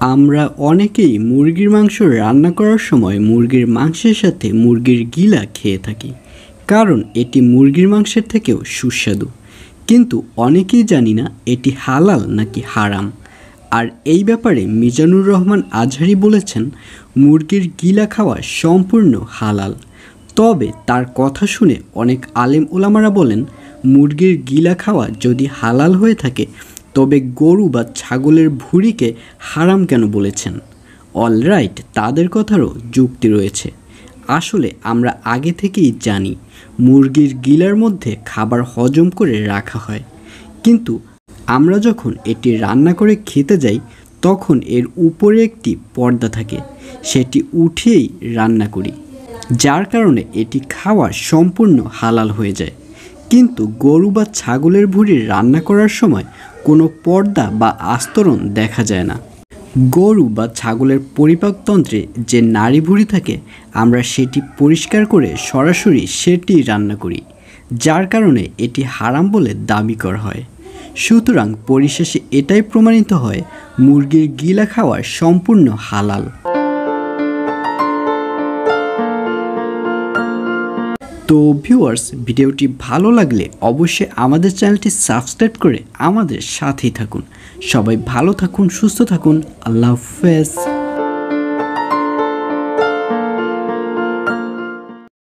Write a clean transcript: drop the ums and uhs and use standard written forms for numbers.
আমরা অনেকেই মুরগির মাংস রান্না করার সময় মুরগির মাংসের সাথে মুরগির গিলা খেয়ে থাকি, কারণ এটি মুরগির মাংসের থেকেও সুস্বাদু। কিন্তু অনেকেই জানি না এটি হালাল নাকি হারাম। আর এই ব্যাপারে মিজানুর রহমান আজহারি বলেছেন, মুরগির গিলা খাওয়া সম্পূর্ণ হালাল। তবে তার কথা শুনে অনেক আলেম ওলামারা বলেন, মুরগির গিলা খাওয়া যদি হালাল হয়ে থাকে তবে গরু বা ছাগলের ভুঁড়িকে হারাম কেন বলেছেন? অলরাইট, তাদের কথারও যুক্তি রয়েছে। আসলে আমরা আগে থেকেই জানি মুরগির গিলার মধ্যে খাবার হজম করে রাখা হয়, কিন্তু আমরা যখন এটি রান্না করে খেতে যাই তখন এর উপরে একটি পর্দা থাকে, সেটি উঠিয়েই রান্না করি, যার কারণে এটি খাওয়া সম্পূর্ণ হালাল হয়ে যায়। কিন্তু গরু বা ছাগলের ভুঁড়ি রান্না করার সময় কোনো পর্দা বা আস্তরণ দেখা যায় না। গরু বা ছাগলের পরিপাকতন্ত্রে যে নাড়ি ভুঁড়ি থাকে, আমরা সেটি পরিষ্কার করে সরাসরি সেটি রান্না করি, যার কারণে এটি হারাম বলে দাবি করা হয়। সুতরাং পরিশেষে এটাই প্রমাণিত হয় মুরগির গিলা খাওয়া সম্পূর্ণ হালাল। তো ভিউয়ার্স, ভিডিওটি ভালো লাগলে অবশ্যই আমাদের চ্যানেলটি সাবস্ক্রাইব করে আমাদের সাথেই থাকুন। সবাই ভালো থাকুন, সুস্থ থাকুন। আল্লাহ হাফেজ।